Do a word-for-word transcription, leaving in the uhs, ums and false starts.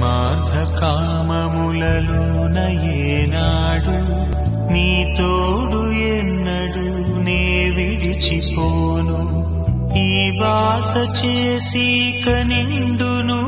ధర్మార్థ కామములలోన ఏనాడు నీ తోడు ఎన్నడు నే విడిచిపోను. ఈ వాస చేసి కనిండును